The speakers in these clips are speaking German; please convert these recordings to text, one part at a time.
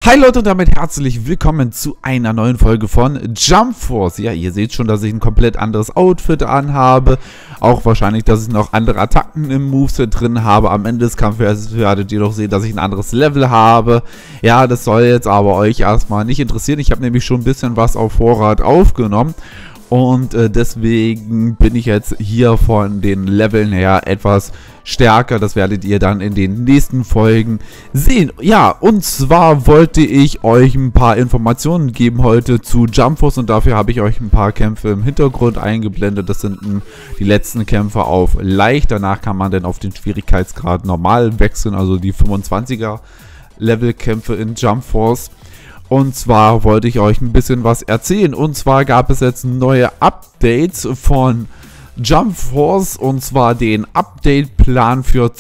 Hi Leute und damit herzlich willkommen zu einer neuen Folge von Jump Force. Ja, ihr seht schon, dass ich ein komplett anderes Outfit anhabe. Auch wahrscheinlich, dass ich noch andere Attacken im Moveset drin habe. Am Ende des Kampfes werdet ihr noch sehen, dass ich ein anderes Level habe. Ja, das soll jetzt aber euch erstmal nicht interessieren. Ich habe nämlich schon ein bisschen was auf Vorrat aufgenommen. Und deswegen bin ich jetzt hier von den Leveln her etwas stärker. Das werdet ihr dann in den nächsten Folgen sehen. Ja, und zwar wollte ich euch ein paar Informationen geben heute zu Jump Force. Und dafür habe ich euch ein paar Kämpfe im Hintergrund eingeblendet. Das sind die letzten Kämpfe auf leicht. Danach kann man dann auf den Schwierigkeitsgrad normal wechseln. Also die 25er Levelkämpfe in Jump Force. Und zwar wollte ich euch ein bisschen was erzählen. Und zwar gab es jetzt neue Updates von Jump Force. Und zwar den Update-Plan für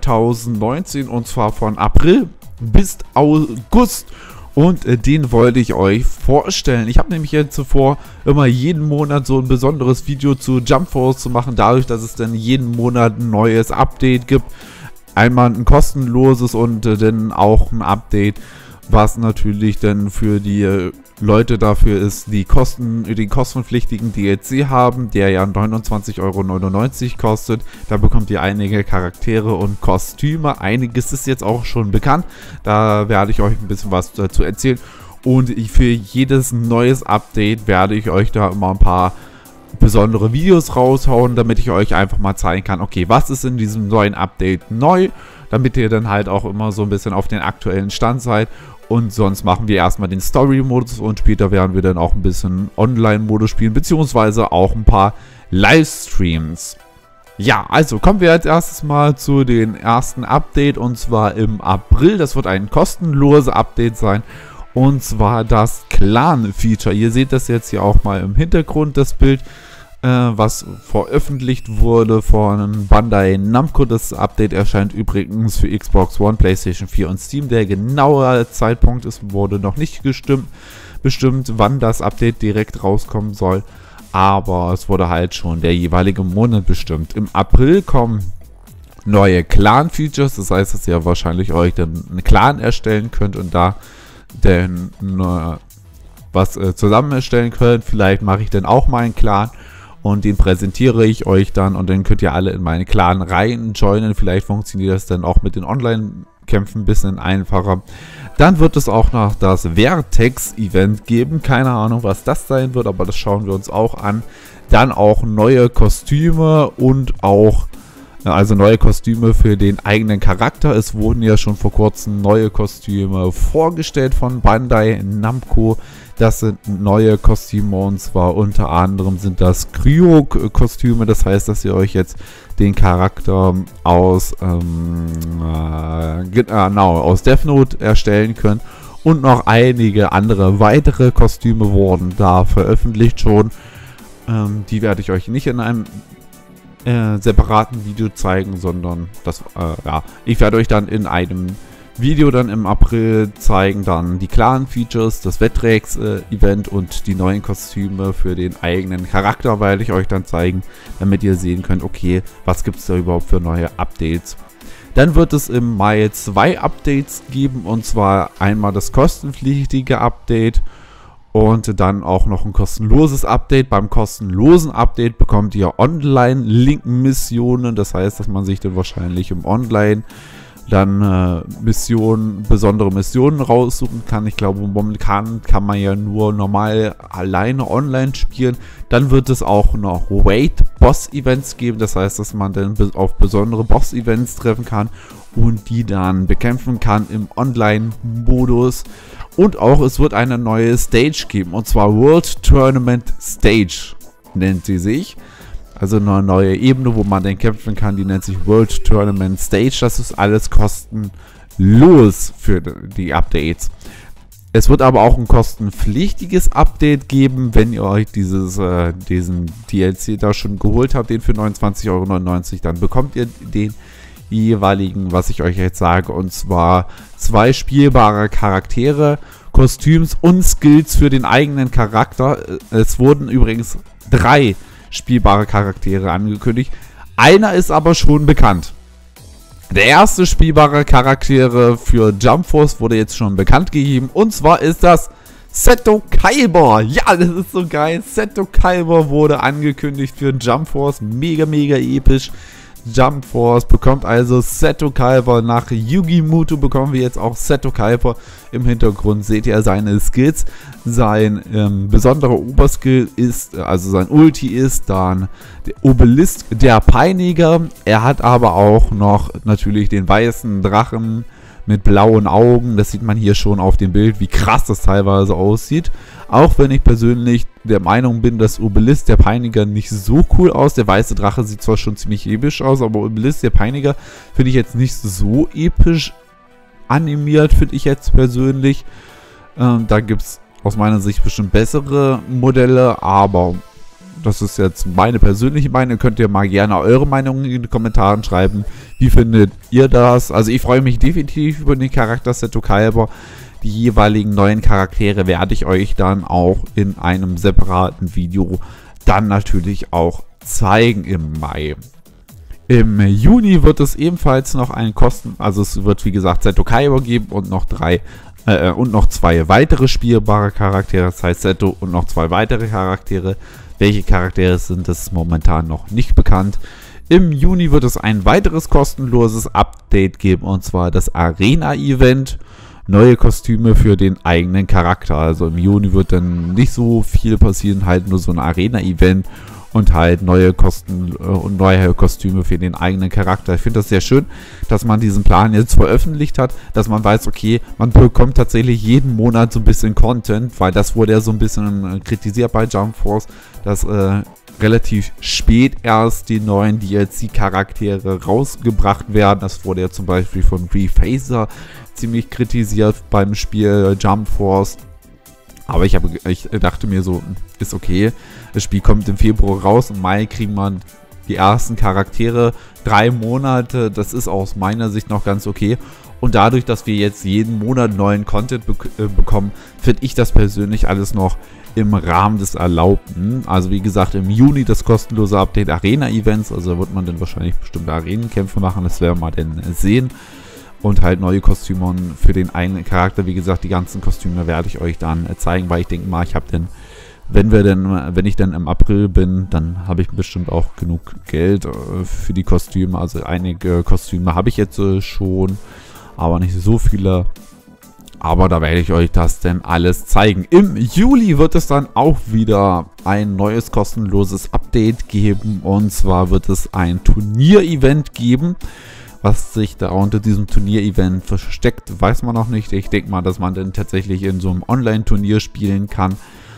2019. Und zwar von April bis August. Und den wollte ich euch vorstellen. Ich habe nämlich jetzt zuvor immer jeden Monat so ein besonderes Video zu Jump Force zu machen. Dadurch, dass es dann jeden Monat ein neues Update gibt. Einmal ein kostenloses und dann auch ein Update, was natürlich dann für die Leute dafür ist, die den kostenpflichtigen DLC haben, der ja 29,99 € kostet. Da bekommt ihr einige Charaktere und Kostüme. Einiges ist jetzt auch schon bekannt. Da werde ich euch ein bisschen was dazu erzählen. Und für jedes neues Update werde ich euch da immer ein paar besondere Videos raushauen, damit ich euch einfach mal zeigen kann, okay, was ist in diesem neuen Update neu, damit ihr dann halt auch immer so ein bisschen auf den aktuellen Stand seid. Und sonst machen wir erstmal den Story-Modus und später werden wir dann auch ein bisschen Online-Modus spielen, beziehungsweise auch ein paar Livestreams. Ja, also kommen wir als erstes mal zu den ersten Update und zwar im April. Das wird ein kostenloses Update sein und zwar das Clan-Feature. Ihr seht das jetzt hier auch mal im Hintergrund, das Bild, was veröffentlicht wurde von Bandai Namco. Das Update erscheint übrigens für Xbox One, PlayStation 4 und Steam. Der genaue Zeitpunkt wurde noch nicht bestimmt, wann das Update direkt rauskommen soll. Aber es wurde halt schon der jeweilige Monat bestimmt. Im April kommen neue Clan-Features. Das heißt, dass ihr wahrscheinlich euch dann einen Clan erstellen könnt und da dann was zusammen erstellen könnt. Vielleicht mache ich dann auch mal einen Clan. Und den präsentiere ich euch dann und dann könnt ihr alle in meinen Clan rein joinen. Vielleicht funktioniert das dann auch mit den Online-Kämpfen ein bisschen einfacher. Dann wird es auch noch das Vertex-Event geben. Keine Ahnung, was das sein wird, aber das schauen wir uns auch an. Dann auch neue Kostüme und auch, also neue Kostüme für den eigenen Charakter. Es wurden ja schon vor kurzem neue Kostüme vorgestellt von Bandai Namco. Das sind neue Kostüme und zwar unter anderem sind das Kryo-Kostüme. Das heißt, dass ihr euch jetzt den Charakter aus Death Note erstellen könnt. Und noch einige andere weitere Kostüme wurden da veröffentlicht schon. Die werde ich euch nicht in einem separaten Video zeigen, sondern ich werde euch dann in einem Video dann im April zeigen, dann die Clan-Features, das Vertex-Event und die neuen Kostüme für den eigenen Charakter werde ich euch dann zeigen, damit ihr sehen könnt, okay, was gibt es da überhaupt für neue Updates. Dann wird es im Mai 2 Updates geben und zwar einmal das kostenpflichtige Update und dann auch noch ein kostenloses Update. Beim kostenlosen Update bekommt ihr Online-Link-Missionen. Das heißt, dass man sich dann wahrscheinlich im Online dann besondere Missionen raussuchen kann. Ich glaube, momentan kann man ja nur normal alleine online spielen. Dann wird es auch noch Raid-Boss-Events geben. Das heißt, dass man dann auf besondere Boss-Events treffen kann und die dann bekämpfen kann im Online-Modus. Und auch es wird eine neue Stage geben, und zwar World Tournament Stage nennt sie sich. Also eine neue Ebene, wo man dann kämpfen kann, die nennt sich World Tournament Stage. Das ist alles kostenlos für die Updates. Es wird aber auch ein kostenpflichtiges Update geben, wenn ihr euch diesen DLC da schon geholt habt, den für 29,99 €, dann bekommt ihr den jeweiligen, was ich euch jetzt sage, und zwar 2 spielbare Charaktere, Kostüms und Skills für den eigenen Charakter. Es wurden übrigens 3 spielbare Charaktere angekündigt. Einer ist aber schon bekannt. Der erste spielbare Charaktere für Jump Force wurde jetzt schon bekannt gegeben. Und zwar ist das Seto Kaiba. Ja, das ist so geil. Seto Kaiba wurde angekündigt für Jump Force. Mega, mega episch. Jump Force bekommt also Seto Kaiba. Nach Yugi Muto bekommen wir jetzt auch Seto Kaiba. Im Hintergrund seht ihr seine Skills. Sein besonderer Oberskill ist, also sein Ulti ist dann der Obelisk, der Peiniger. Er hat aber auch noch natürlich den weißen Drachen mit blauen Augen. Das sieht man hier schon auf dem Bild, wie krass das teilweise aussieht. Auch wenn ich persönlich der Meinung bin, dass Obelisk, der Peiniger, nicht so cool aus. Der weiße Drache sieht zwar schon ziemlich episch aus, aber Obelisk, der Peiniger, finde ich jetzt nicht so episch animiert, finde ich jetzt persönlich. Da gibt es aus meiner Sicht bestimmt bessere Modelle, aber das ist jetzt meine persönliche Meinung. Könnt ihr mal gerne eure Meinung in den Kommentaren schreiben. Wie findet ihr das? Also ich freue mich definitiv über den Charakter Seto Kaiba. Die jeweiligen neuen Charaktere werde ich euch dann auch in einem separaten Video dann natürlich auch zeigen im Mai. Im Juni wird es ebenfalls noch einen also es wird wie gesagt Seto Kaiba geben und noch zwei weitere spielbare Charaktere, das heißt Seto und noch 2 weitere Charaktere. Welche Charaktere es sind, das ist momentan noch nicht bekannt. Im Juni wird es ein weiteres kostenloses Update geben, und zwar das Arena-Event. Neue Kostüme für den eigenen Charakter. Also im Juni wird dann nicht so viel passieren, halt nur so ein Arena-Event und halt neue Kostüme für den eigenen Charakter. Ich finde das sehr schön, dass man diesen Plan jetzt veröffentlicht hat, dass man weiß, okay, man bekommt tatsächlich jeden Monat so ein bisschen Content, weil das wurde ja so ein bisschen kritisiert bei Jump Force, dass relativ spät erst die neuen DLC-Charaktere rausgebracht werden. Das wurde ja zum Beispiel von Refazer ziemlich kritisiert beim Spiel Jump Force. Aber ich dachte mir so, ist okay. Das Spiel kommt im Februar raus. Im Mai kriegen wir die ersten Charaktere. 3 Monate, das ist aus meiner Sicht noch ganz okay. Und dadurch, dass wir jetzt jeden Monat neuen Content bekommen, finde ich das persönlich alles noch im Rahmen des Erlaubten. Also wie gesagt, im Juni das kostenlose Update Arena-Events. Also wird man dann wahrscheinlich bestimmte Arenenkämpfe machen. Das werden wir dann sehen. Und halt neue Kostüme für den eigenen Charakter. Wie gesagt, die ganzen Kostüme werde ich euch dann zeigen, weil ich denke mal, ich habe dann, wenn ich dann im April bin, dann habe ich bestimmt auch genug Geld für die Kostüme. Also einige Kostüme habe ich jetzt schon, aber nicht so viele. Aber da werde ich euch das dann alles zeigen. Im Juli wird es dann auch wieder ein neues kostenloses Update geben. Und zwar wird es ein Turnier-Event geben. Was sich da unter diesem Turnier-Event versteckt, weiß man noch nicht. Ich denke mal, dass man dann tatsächlich in so einem Online-Turnier spielen kann.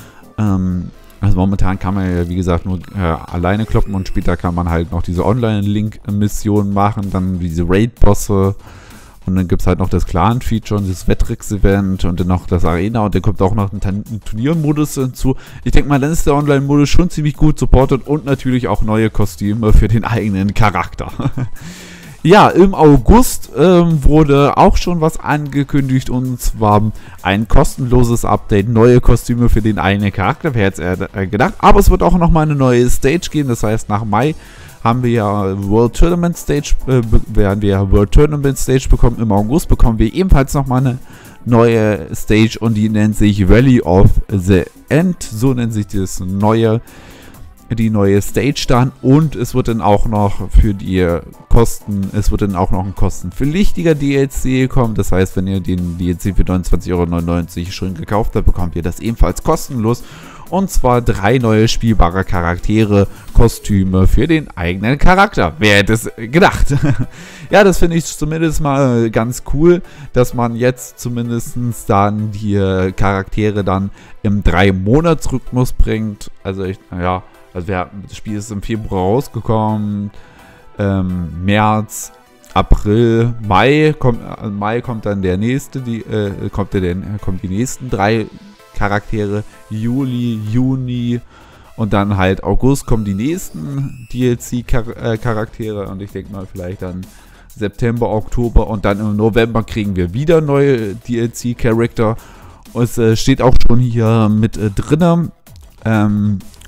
Also momentan kann man ja, wie gesagt, nur alleine kloppen und später kann man halt noch diese Online-Link-Missionen machen, dann diese Raid-Bosse und dann gibt es halt noch das Clan-Feature und das Wettrex-Event und dann noch das Arena und dann kommt auch noch ein Turniermodus hinzu. Ich denke mal, dann ist der Online-Modus schon ziemlich gut supportet und natürlich auch neue Kostüme für den eigenen Charakter. Ja, im August wurde auch schon was angekündigt und zwar ein kostenloses Update, neue Kostüme für den eigenen Charakter, wer hätte es gedacht. Aber es wird auch nochmal eine neue Stage geben, das heißt nach Mai haben wir ja World Tournament Stage, bekommen. Im August bekommen wir ebenfalls nochmal eine neue Stage und die nennt sich Rally of the End, so nennt sich die neue Stage dann und es wird dann auch noch für die Kosten, es wird dann auch noch ein kostenpflichtiger DLC kommen. Das heißt, wenn ihr den DLC für 29,99 € schon gekauft habt, bekommt ihr das ebenfalls kostenlos. Und zwar 3 neue spielbare Charaktere, Kostüme für den eigenen Charakter. Wer hätte es gedacht? Ja, das finde ich zumindest mal ganz cool, dass man jetzt zumindest dann die Charaktere dann im 3-Monats-Rhythmus bringt. Also das Spiel ist im Februar rausgekommen, März, April, Mai kommt dann der nächste, kommt die nächsten 3 Charaktere, Juli, Juni und dann halt August kommen die nächsten DLC-Charaktere und ich denke mal vielleicht dann September, Oktober und dann im November kriegen wir wieder neue DLC-Charakter. Es steht auch schon hier mit drinne.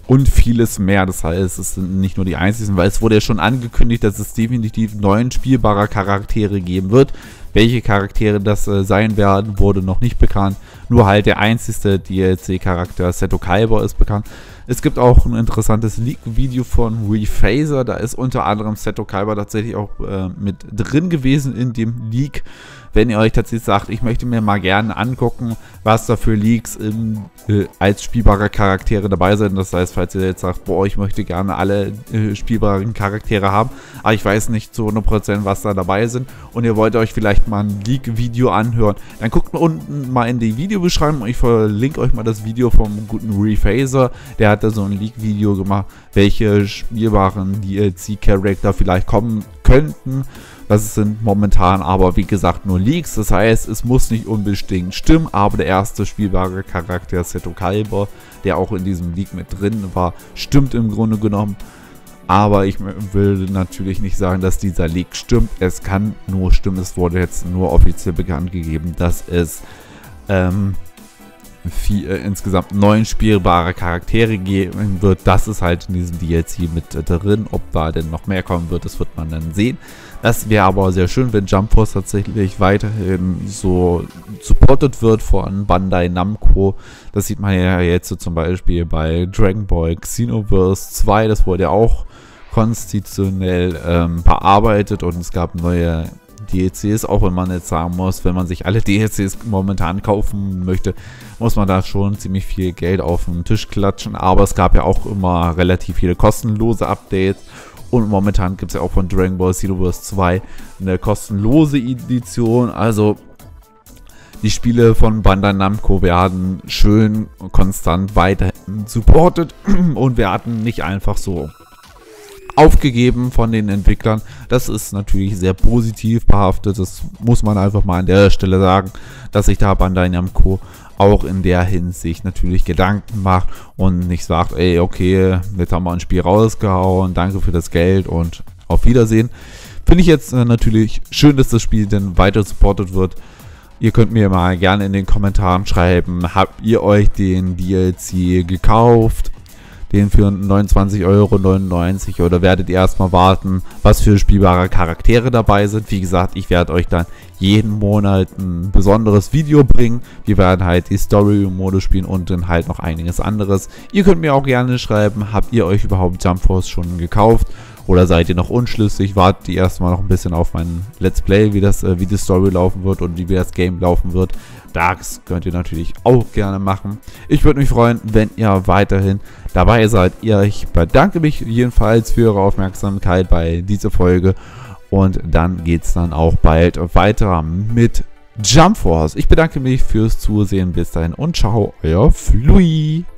und vieles mehr. Das heißt, es sind nicht nur die einzigen, weil es wurde ja schon angekündigt, dass es definitiv 9 spielbare Charaktere geben wird. Welche Charaktere das sein werden, wurde noch nicht bekannt. Nur halt der einzigste DLC-Charakter, Seto Kaiba, ist bekannt. Es gibt auch ein interessantes Leak-Video von Rephaser. Da ist unter anderem Seto Kaiba tatsächlich auch mit drin gewesen in dem Leak. Wenn ihr euch tatsächlich sagt, ich möchte mir mal gerne angucken, was da für Leaks als spielbare Charaktere dabei sind. Das heißt, falls ihr jetzt sagt, boah, ich möchte gerne alle spielbaren Charaktere haben, aber ich weiß nicht zu 100%, was da dabei sind und ihr wollt euch vielleicht mal ein Leak-Video anhören, dann guckt unten mal in die Videobeschreibung. Ich verlinke euch mal das Video vom guten Rephaser. Der hat da so ein Leak-Video gemacht, welche spielbaren DLC-Charakter vielleicht kommen könnten. Das sind momentan aber, wie gesagt, nur Leaks. Das heißt, es muss nicht unbedingt stimmen, aber der erste spielbare Charakter, Seto Kaiba, der auch in diesem Leak mit drin war, stimmt im Grunde genommen. Aber ich will natürlich nicht sagen, dass dieser Leak stimmt. Es kann nur stimmen. Es wurde jetzt nur offiziell bekannt gegeben, dass es insgesamt 9 spielbare Charaktere geben wird. Das ist halt in diesem DLC mit drin. Ob da denn noch mehr kommen wird, das wird man dann sehen. Das wäre aber sehr schön, wenn Jump Force tatsächlich weiterhin so supported wird von Bandai Namco. Das sieht man ja jetzt so zum Beispiel bei Dragon Ball Xenoverse 2. Das wurde ja auch konstitutionell bearbeitet und es gab neue DLCs, auch wenn man jetzt sagen muss, wenn man sich alle DLCs momentan kaufen möchte, muss man da schon ziemlich viel Geld auf den Tisch klatschen, aber es gab ja auch immer relativ viele kostenlose Updates und momentan gibt es ja auch von Dragon Ball Xenoverse 2 eine kostenlose Edition, also die Spiele von Bandai Namco werden schön konstant weiterhin supported und werden nicht einfach so aufgegeben von den Entwicklern. Das ist natürlich sehr positiv behaftet. Das muss man einfach mal an der Stelle sagen, dass sich da Bandai Namco auch in der Hinsicht natürlich Gedanken macht und nicht sagt, ey, okay, jetzt haben wir ein Spiel rausgehauen, danke für das Geld und auf Wiedersehen. Finde ich jetzt natürlich schön, dass das Spiel dann weiter supportet wird. Ihr könnt mir mal gerne in den Kommentaren schreiben, habt ihr euch den DLC gekauft? Den für 29,99 € oder werdet ihr erstmal warten, was für spielbare Charaktere dabei sind. Wie gesagt, ich werde euch dann jeden Monat ein besonderes Video bringen. Wir werden halt die Story-Mode spielen und dann halt noch einiges anderes. Ihr könnt mir auch gerne schreiben, habt ihr euch überhaupt Jump Force schon gekauft? Oder seid ihr noch unschlüssig? Wartet ihr erstmal noch ein bisschen auf mein Let's Play, wie die Story laufen wird und wie das Game laufen wird. Das könnt ihr natürlich auch gerne machen. Ich würde mich freuen, wenn ihr weiterhin dabei seid. Ich bedanke mich jedenfalls für eure Aufmerksamkeit bei dieser Folge. Und dann geht es dann auch bald weiter mit Jump Force. Ich bedanke mich fürs Zusehen. Bis dahin und ciao, euer Flui.